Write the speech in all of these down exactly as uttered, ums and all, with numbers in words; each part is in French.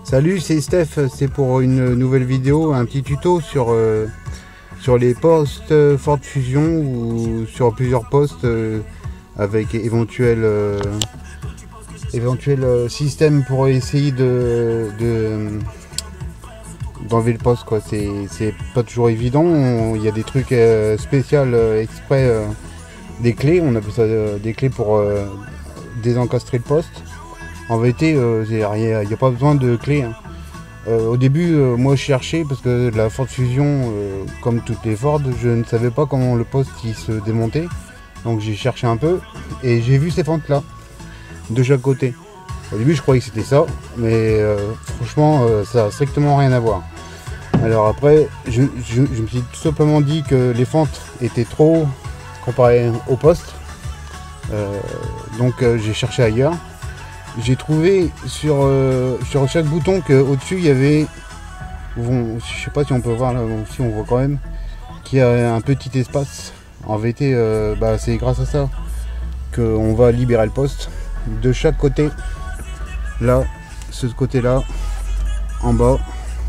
Salut, c'est Steph, c'est pour une nouvelle vidéo, un petit tuto sur, euh, sur les postes Ford Fusion ou sur plusieurs postes euh, avec éventuel, euh, éventuel euh, système pour essayer de, de d'enlever le poste, quoi. C'est pas toujours évident. Il y a des trucs euh, spéciaux euh, exprès, euh, des clés, on appelle ça euh, des clés pour euh, désencastrer le poste. En vérité, euh, il n'y a pas besoin de clés, hein. Euh, au début, euh, moi je cherchais parce que la Ford Fusion, euh, comme toutes les Ford, je ne savais pas comment le poste il se démontait. Donc j'ai cherché un peu et j'ai vu ces fentes là, de chaque côté. Au début je croyais que c'était ça, mais euh, franchement euh, ça n'a strictement rien à voir. Alors après, je, je, je me suis tout simplement dit que les fentes étaient trop hauts comparé au poste. Euh, donc euh, j'ai cherché ailleurs. J'ai trouvé sur, euh, sur chaque bouton qu'au dessus il y avait, bon, je sais pas si on peut voir là, si on voit quand même, qu'il y a un petit espace. En vérité, euh, bah, c'est grâce à ça qu'on va libérer le poste de chaque côté. Là, ce côté là, en bas,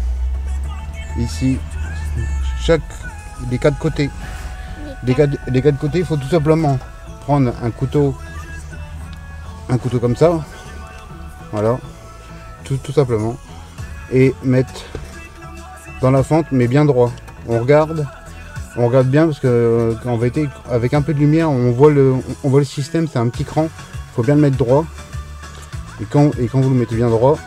ici, chaque, les quatre côtés. Les quatre, les quatre côtés, il faut tout simplement prendre un couteau, un couteau comme ça. Voilà, tout, tout simplement, et mettre dans la fente, mais bien droit. On regarde, on regarde bien parce que en vérité, avec un peu de lumière, on voit le, on voit le système. C'est un petit cran. Il faut bien le mettre droit. Et quand, et quand vous le mettez bien droit,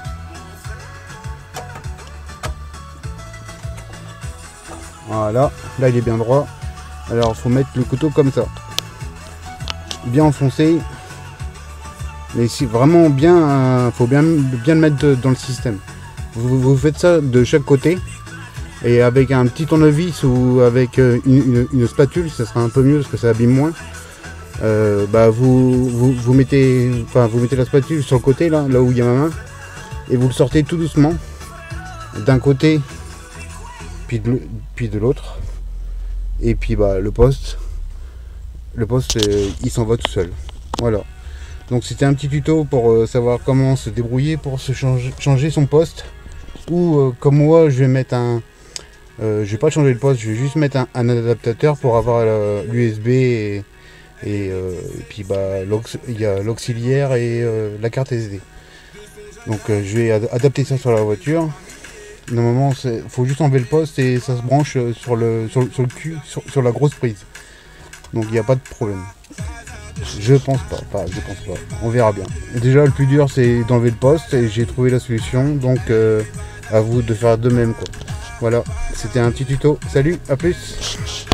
voilà, là il est bien droit. Alors il faut mettre le couteau comme ça, bien enfoncé. Mais si vraiment bien, euh, faut bien, bien le mettre dans le système. Vous, vous faites ça de chaque côté et avec un petit tournevis ou avec une, une, une spatule, ça sera un peu mieux parce que ça abîme moins. Euh, bah vous, vous, vous mettez, enfin vous mettez la spatule sur le côté là, là où il y a ma main, et vous le sortez tout doucement d'un côté, puis de, puis de l'autre, et puis bah le poste, le poste, euh, il s'en va tout seul. Voilà. Donc c'était un petit tuto pour euh, savoir comment se débrouiller pour se changer, changer son poste. Ou euh, comme moi je vais mettre un... Euh, je vais pas changer le poste, je vais juste mettre un, un adaptateur pour avoir l'U S B et, et, euh, et puis bah, il y a l'auxiliaire et euh, la carte S D. Donc euh, je vais ad adapter ça sur la voiture. Normalement il faut juste enlever le poste et ça se branche sur le, sur, sur le cul, sur, sur la grosse prise. Donc il n'y a pas de problème. Je pense pas, pas, je pense pas, on verra bien. Déjà le plus dur c'est d'enlever le poste et j'ai trouvé la solution, donc euh, à vous de faire de même quoi. Voilà, c'était un petit tuto, salut, à plus.